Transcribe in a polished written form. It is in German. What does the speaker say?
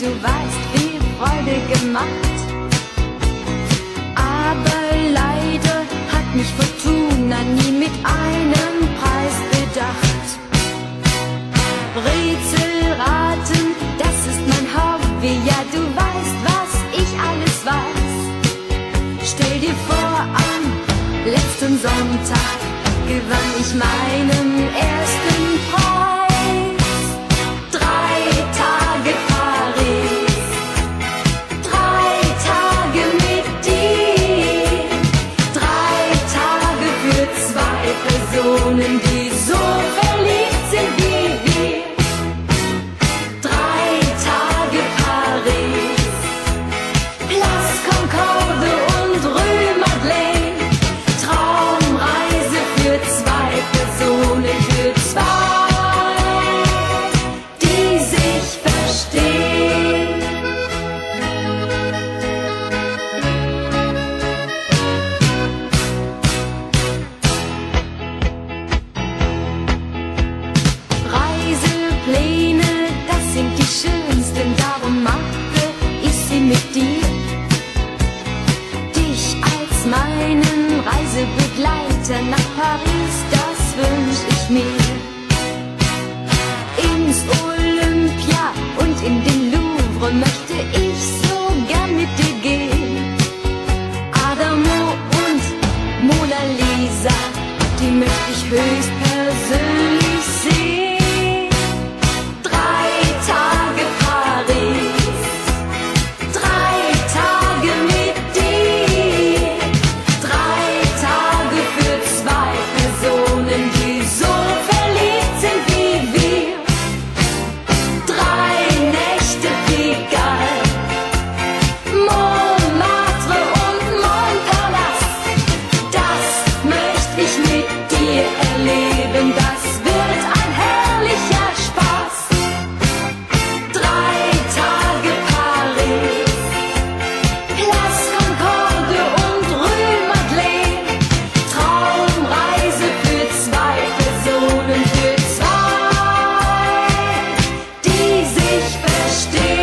du weißt, viel Freude gemacht. Aber leider hat mich Fortuna nie mit einem Preis bedacht. Rätselraten, das ist mein Hobby, ja du weißt, was ich alles weiß. Stell dir vor, am letzten Sonntag gewann ich meinen ersten Preis. 3 Tage Paris, 3 Tage mit dir, 3 Tage für 2 Personen, die so verliebt sind wie wir. 3 Tage Paris, Place Concorde und Rue Madeleine, Traumreise für 2 Personen, für 2, die sich verstehen. Reisepläne, das sind die schönsten, darum mache ich sie mit dir. Dich als meinen Reisebegleiter nach Paris, das wünsch ich mir. Ins Olympia und in den Louvre möchte ich so gern mit dir gehen. Adamo und Mona Lisa, die möchte ich höchstpersönlich sehen. 3 Tage Paris, 3 Tage mit dir, 3 Tage für 2 Personen, die so verliebt sind wie wir. 3 Nächte Pigalle, Montmartre und Montparnasse, das möchte ich mit dir erleben, das wird ein herrlicher Spaß. 3 Tage Paris, Place Concorde und Rue Madeleine, Traumreise für 2 Personen, für 2, die sich verstehen.